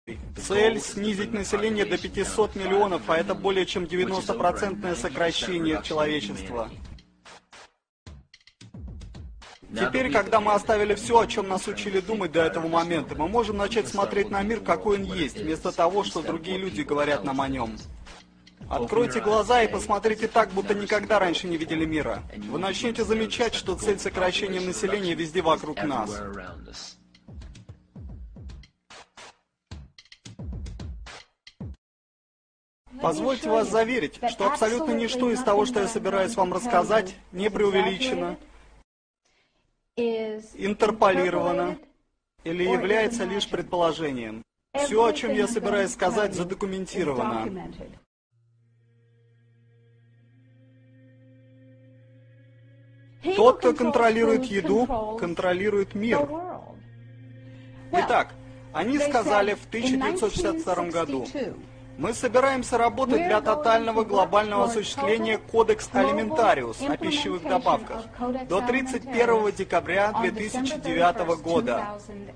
Цель — снизить население до 500 миллионов, а это более чем 90% сокращение человечества. Теперь, когда мы оставили все, о чем нас учили думать до этого момента, мы можем начать смотреть на мир, какой он есть, вместо того, что другие люди говорят нам о нем. Откройте глаза и посмотрите так, будто никогда раньше не видели мира. Вы начнете замечать, что цель сокращения населения везде вокруг нас. Позвольте вас заверить, что абсолютно ничто из того, что я собираюсь вам рассказать, не преувеличено, интерполировано или является лишь предположением. Все, о чем я собираюсь сказать, задокументировано. Тот, кто контролирует еду, контролирует мир. Итак, они сказали в 1962 году: мы собираемся работать для тотального глобального осуществления Кодекс Алиментариус о пищевых добавках до 31 декабря 2009 года.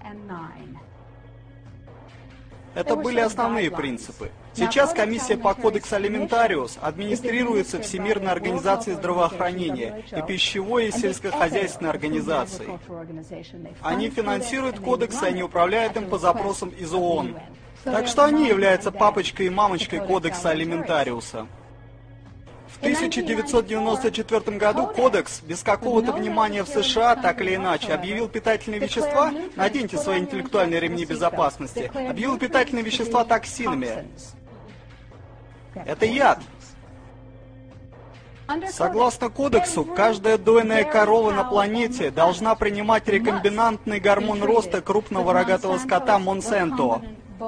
Это были основные принципы. Сейчас комиссия по Кодексу Алиментариус администрируется Всемирной организацией здравоохранения и пищевой и сельскохозяйственной организацией. Они финансируют кодекс, и они управляют им по запросам из ООН. Так что они являются папочкой и мамочкой Кодекса Алиментариуса. В 1994 году Кодекс, без какого-то внимания в США, так или иначе, объявил питательные вещества, наденьте свои интеллектуальные ремни безопасности, объявил питательные вещества токсинами. Это яд. Согласно Кодексу, каждая дойная корова на планете должна принимать рекомбинантный гормон роста крупного рогатого скота Монсанто.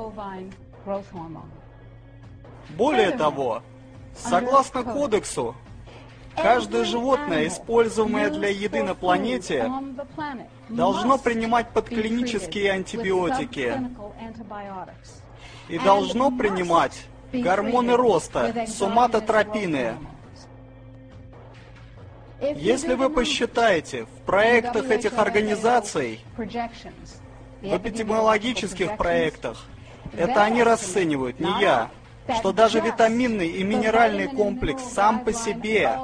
Более того, согласно Кодексу, каждое животное, используемое для еды на планете, должно принимать подклинические антибиотики и должно принимать гормоны роста, соматотропины. Если вы посчитаете в проектах этих организаций, в эпидемиологических проектах, это они расценивают, не я, что даже витаминный и минеральный комплекс сам по себе,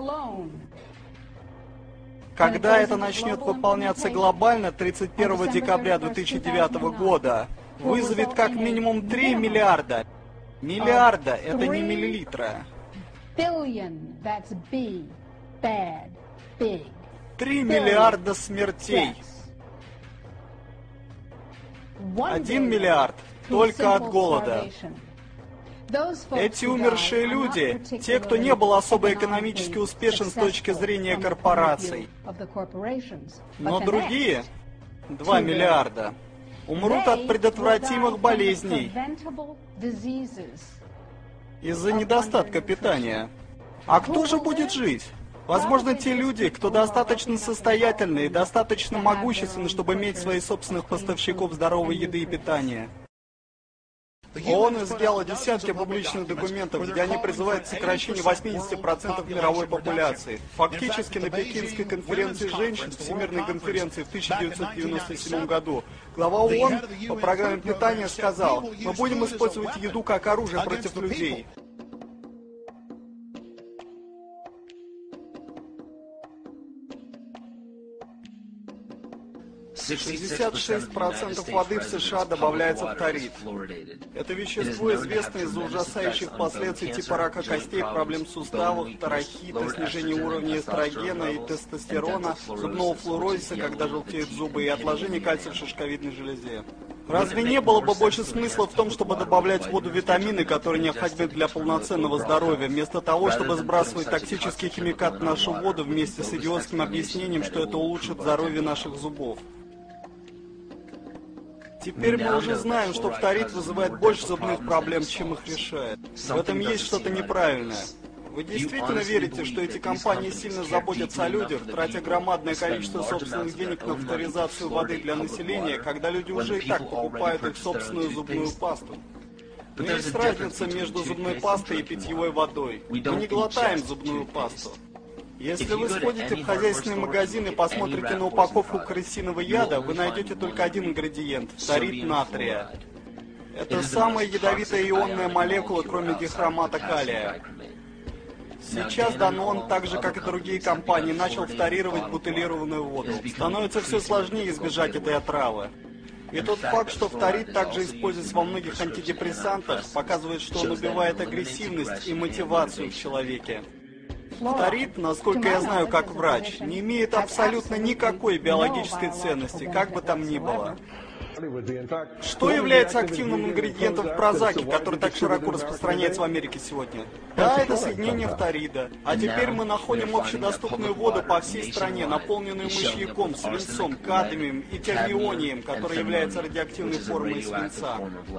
когда это начнет выполняться глобально 31 декабря 2009 года, вызовет как минимум 3 миллиарда. Миллиарда — это не миллилитра. 3 миллиарда смертей. 1 миллиард только от голода. Эти умершие люди, те, кто не был особо экономически успешен с точки зрения корпораций. Но другие, 2 миллиарда, умрут от предотвратимых болезней из-за недостатка питания. А кто же будет жить? Возможно, те люди, кто достаточно состоятельны и достаточно могущественны, чтобы иметь своих собственных поставщиков здоровой еды и питания. ООН изъяла десятки публичных документов, где они призывают к сокращению 80% мировой популяции. Фактически на Пекинской конференции женщин, Всемирной конференции в 1997 году, глава ООН по программе питания сказал: мы будем использовать еду как оружие против людей. 66% воды в США добавляется фторид. Это вещество известно из-за ужасающих последствий типа рака костей, проблем суставов, торахита, снижения уровня эстрогена и тестостерона, зубного флюорозиса, когда желтеют зубы, и отложения кальция в шишковидной железе. Разве не было бы больше смысла в том, чтобы добавлять в воду витамины, которые необходимы для полноценного здоровья, вместо того, чтобы сбрасывать токсические химикаты в нашу воду вместе с идиотским объяснением, что это улучшит здоровье наших зубов? Теперь мы уже знаем, что фторид вызывает больше зубных проблем, чем их решает. В этом есть что-то неправильное. Вы действительно верите, что эти компании сильно заботятся о людях, тратя громадное количество собственных денег на фторизацию воды для населения, когда люди уже и так покупают их собственную зубную пасту? Но есть разница между зубной пастой и питьевой водой. Мы не глотаем зубную пасту. Если вы сходите в хозяйственный магазин и посмотрите на упаковку крысиного яда, вы найдете только один ингредиент – фторид натрия. Это самая ядовитая ионная молекула, кроме дихромата калия. Сейчас Данон, так же как и другие компании, начал фторировать бутылированную воду. Становится все сложнее избежать этой отравы. И тот факт, что фторид также используется во многих антидепрессантах, показывает, что он убивает агрессивность и мотивацию в человеке. Фторид, насколько я знаю как врач, не имеет абсолютно никакой биологической ценности, как бы там ни было. Что является активным ингредиентом в прозаке, который так широко распространяется в Америке сегодня? Да, это соединение фторида. А теперь мы находим общедоступную воду по всей стране, наполненную мышьяком, свинцом, кадмием и термионием, который является радиоактивной формой свинца.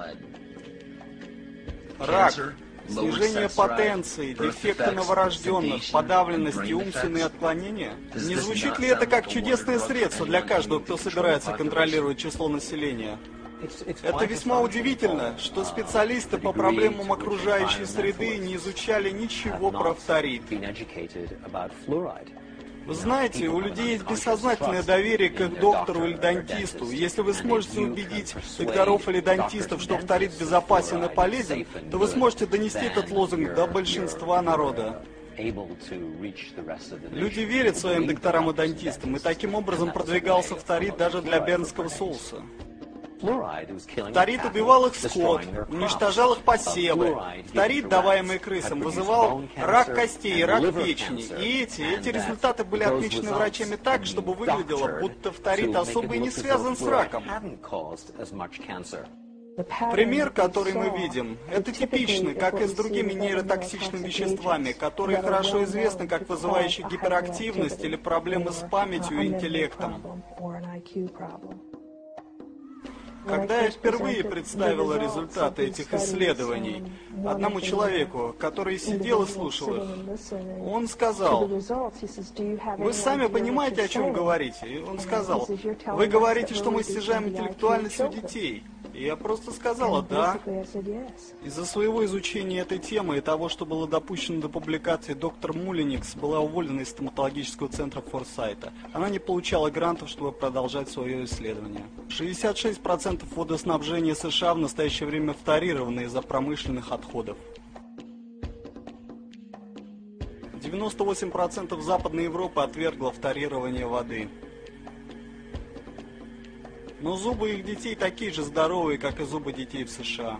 Рак, снижение потенции, дефекты новорожденных, подавленность и умственные отклонения? Не звучит ли это как чудесное средство для каждого, кто собирается контролировать число населения? Это весьма удивительно, что специалисты по проблемам окружающей среды не изучали ничего про фторид. Вы знаете, у людей есть бессознательное доверие к их доктору или дантисту. Если вы сможете убедить докторов или дантистов, что фторид безопасен и полезен, то вы сможете донести этот лозунг до большинства народа. Люди верят своим докторам и дантистам, и таким образом продвигался фторид даже для бернского соуса. Фторид убивал их скот, уничтожал их посевы. Фторид, даваемый крысам, вызывал рак костей, рак печени. И эти результаты были отмечены врачами так, чтобы выглядело, будто фторид особо и не связан с раком. Пример, который мы видим, это типичный, как и с другими нейротоксичными веществами, которые хорошо известны как вызывающие гиперактивность или проблемы с памятью и интеллектом. Когда я впервые представила результаты этих исследований одному человеку, который сидел и слушал их, он сказал: «Вы сами понимаете, о чем говорите?» И он сказал: «Вы говорите, что мы снижаем интеллектуальность у детей». И я просто сказала «да». Из-за своего изучения этой темы и того, что было допущено до публикации, доктор Мулиникс была уволена из стоматологического центра Форсайта. Она не получала грантов, чтобы продолжать свое исследование. 66% водоснабжения США в настоящее время фторировано из-за промышленных отходов. 98% Западной Европы отвергло фторирование воды. Но зубы их детей такие же здоровые, как и зубы детей в США.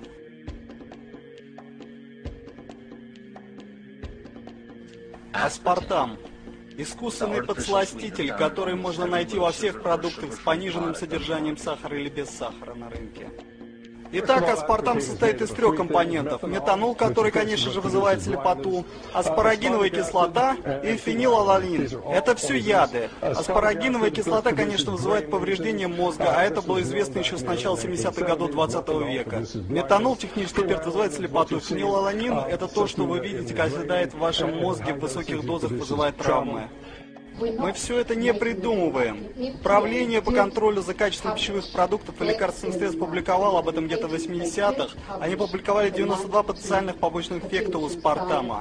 Аспартам. Искусственный подсластитель, который можно найти во всех продуктах с пониженным содержанием сахара или без сахара на рынке. Итак, аспартам состоит из 3 компонентов. Метанол, который, конечно же, вызывает слепоту, аспарагиновая кислота и фенилаланин. Это все яды. Аспарагиновая кислота, конечно, вызывает повреждение мозга, а это было известно еще с начала 70-х годов 20 века. Метанол, технический термин, вызывает слепоту. Фенилаланин – это то, что вы видите, когда оседает в вашем мозге в высоких дозах, вызывает травмы. Мы все это не придумываем. Управление по контролю за качеством пищевых продуктов и лекарственных средств публиковало об этом где-то в 80-х. Они публиковали 92 потенциальных побочных эффекта у аспартама.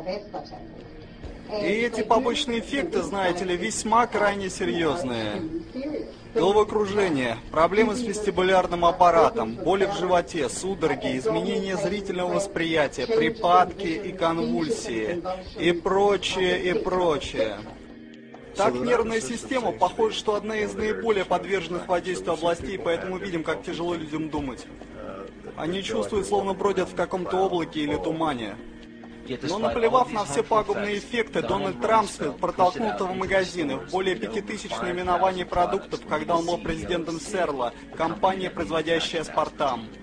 И эти побочные эффекты, знаете ли, весьма крайне серьезные. Головокружение, проблемы с вестибулярным аппаратом, боли в животе, судороги, изменение зрительного восприятия, припадки и конвульсии, и прочее, и прочее. Так, нервная система, похоже, что одна из наиболее подверженных воздействию областей, поэтому видим, как тяжело людям думать. Они чувствуют, словно бродят в каком-то облаке или тумане. Но наплевав на все пагубные эффекты, Дональд Рамсфилд протолкнул в магазины в более 5000 наименований продуктов, когда он был президентом Серла, компании, производящей аспартам.